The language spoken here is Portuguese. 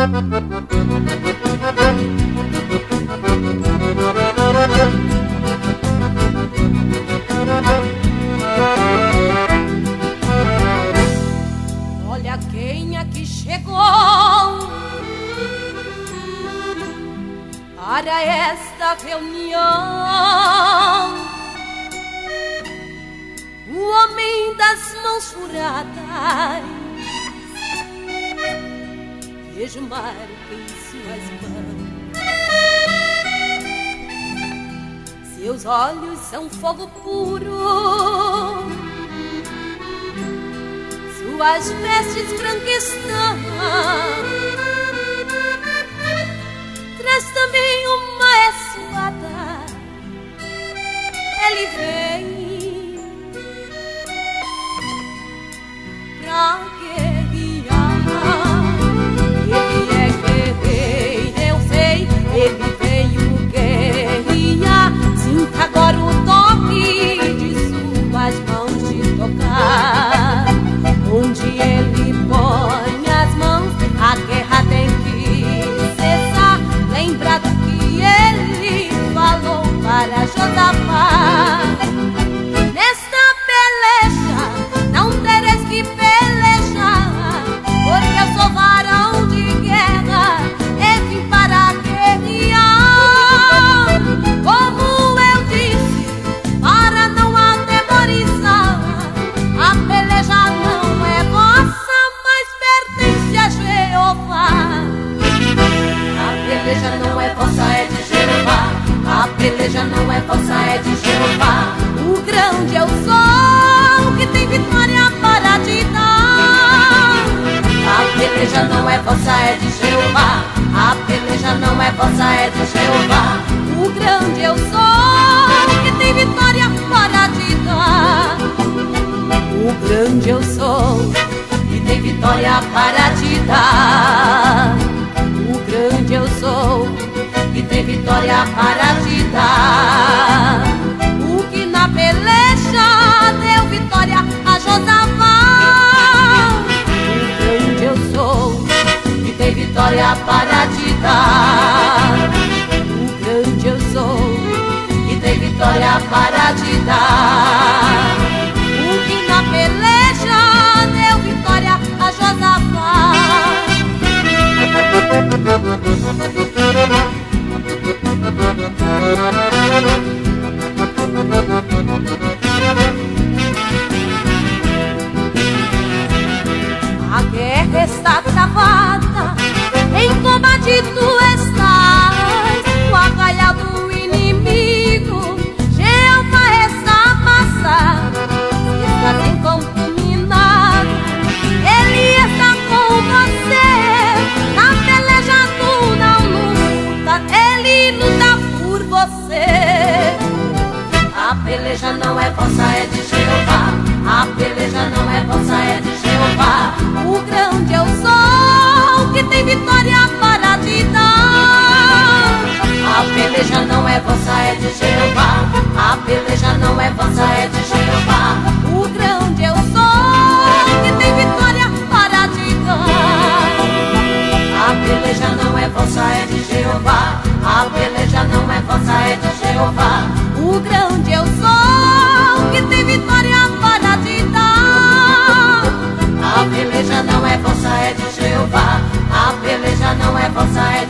Olha quem aqui chegou para esta reunião, o homem das mãos furadas, vejo marca em suas mãos, seus olhos são fogo puro, suas vestes branquestão, traz também uma espada, ele vem pra guerrear, ele é guerreiro, eu sei, ele veio guerrear, sinta agora o toque de suas mãos de tocar. Onde ele põe as mãos, a guerra tem que cessar. Lembra do que ele falou para Josafá: nesta peleja não tereis que pelejar, porque eu sou varão de guerra e vim para guerrear. Como eu disse, para não atemorizar, a peleja não é vossa, mas pertence a Jeová. A peleja não é vossa, é de Jeová. A peleja não é vossa, é de Jeová. O grande eu sou, que tem vitória para te dar. A peleja não é vossa, é de Jeová. A peleja não é vossa, é de Jeová. O grande eu sou, que tem vitória para te dar. O grande eu sou, e tem vitória para te dar. O grande eu sou, e tem vitória para te dar. O que na peleja deu vitória a Josafá. O grande eu sou, e tem vitória para te dar. O grande eu sou, e tem vitória para te dar. Na peleja deu vitória a Josafá. A guerra está travada, em combate tu estás, o arraial do inimigo, Jeová está a passar. Em campo minado, ele está com você. Na peleja tu não luta, ele luta por você. A peleja não é vossa, é de Jeová. A peleja não é vossa, é de Jeová. O grande eu sou, que tem vitória para te dar. A peleja não é vossa, é de Jeová. A peleja não é vossa, é de Jeová. O grande eu sou, que tem vitória para te dar. A peleja não é vossa, é de Jeová. A peleja não é vossa, é de Jeová. O grande eu sou, que tem vitória para te dar. A peleja não é vossa, é de Jeová. A peleja não é vossa, é